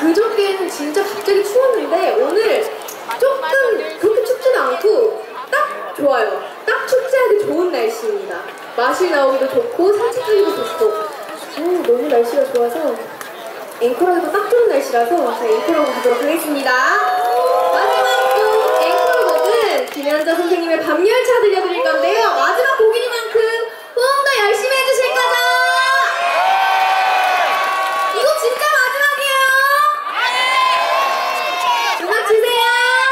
그저께는 진짜 갑자기 추웠는데 오늘 조금 그렇게 춥지는 않고 딱 좋아요. 딱 축제하기 좋은 날씨입니다. 마실 나오기도 좋고 산책하기도 좋고 너무 날씨가 좋아서 앵콜하기도 딱 좋은 날씨라서 제가 앵콜하고 가도록 하겠습니다. 마지막 곡 앵콜곡은 김현자 선생님의 밤열차 들려드릴 건데요. 마지막 곡이니만큼 호응 더 열심히 해주실 거죠? 이거 진짜 마지막이에요. 음악 주세요.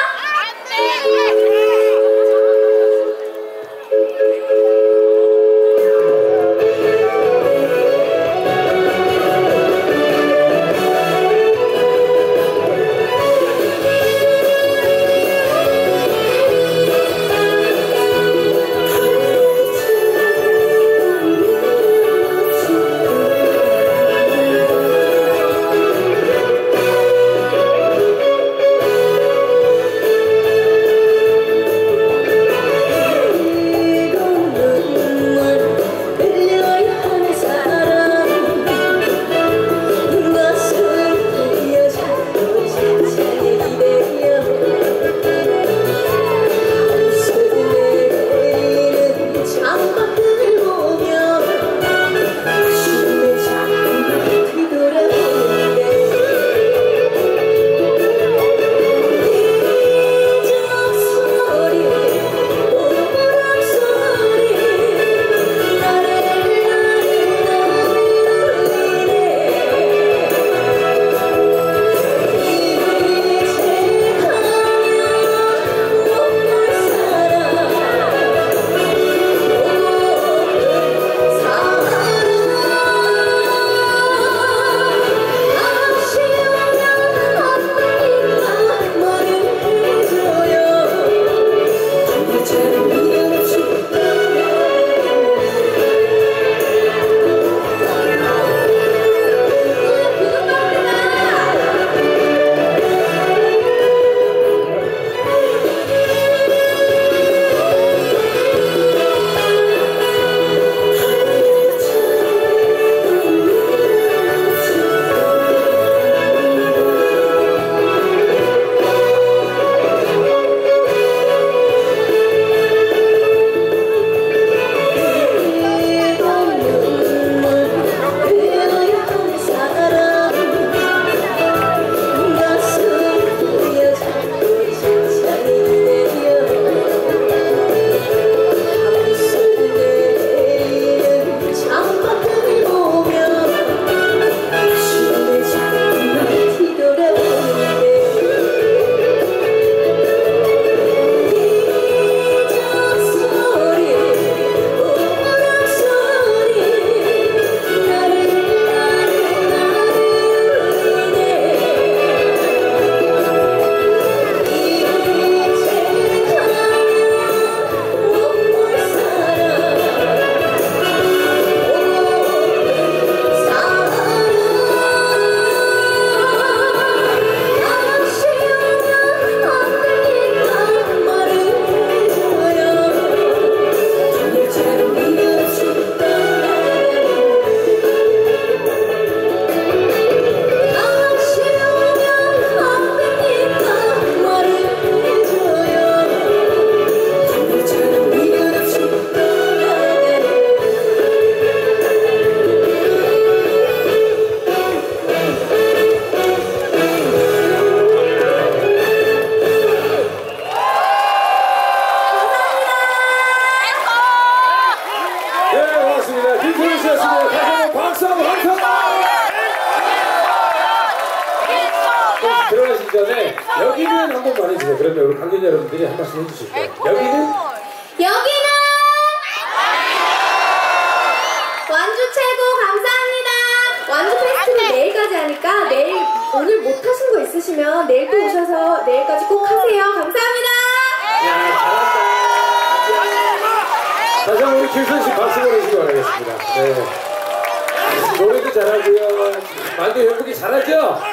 들어가시기 전에 여기는 한 번만 해주세요. 그러면 우리 관계자 여러분들이 한 말씀 해주실게요. 여기는 완주 최고 감사합니다. 완주 페스티벌 내일까지 하니까 내일 오늘 못 하신 거 있으시면 내일 또 오셔서 내일까지 꼭 하세요. 감사합니다. 야, 잘한다. 다시 한번 우리 길선 씨 박수 보내주시기 바라겠습니다. 네. 노래도 잘하고요. 말도 예쁘게 잘하죠?